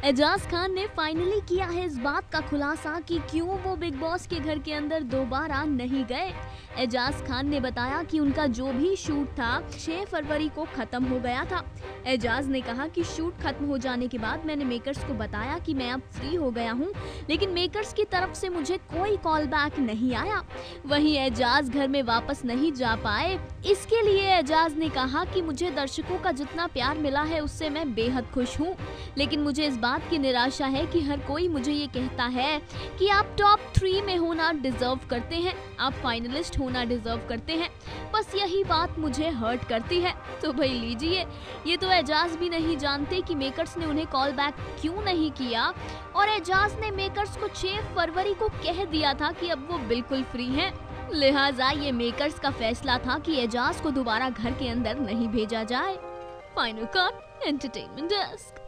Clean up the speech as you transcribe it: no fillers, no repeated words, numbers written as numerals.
एजाज खान ने फाइनली किया है इस बात का खुलासा कि क्यों वो बिग बॉस के घर के अंदर दोबारा नहीं गए। एजाज खान ने बताया कि उनका जो भी शूट था 6 फरवरी को खत्म हो गया था। एजाज ने कहा कि शूट खत्म हो जाने के बाद मैंने मेकर्स को बताया कि मैं अब फ्री हो गया हूं, लेकिन मेकर्स की तरफ से मुझे कोई कॉल बैक नहीं आया। वहीं एजाज घर में वापस नहीं जा पाए। इसके लिए एजाज ने कहा कि मुझे दर्शकों का जितना प्यार मिला है उससे मैं बेहद खुश हूँ, लेकिन मुझे इस बात की निराशा है कि हर कोई मुझे ये कहता है कि आप टॉप 3 में होना डिजर्व करते हैं, आप फाइनलिस्ट होना डिजर्व करते हैं। बस यही बात मुझे हर्ट करती है। तो भाई लीजिए, ये तो एजाज भी नहीं जानते कि मेकर्स ने उन्हें कॉल बैक क्यों नहीं किया, और एजाज ने मेकर्स को 6 फरवरी को कह दिया था कि अब वो बिल्कुल फ्री हैं। लिहाजा ये मेकर्स का फैसला था कि एजाज को दोबारा घर के अंदर नहीं भेजा जाए। Final cut, entertainment desk.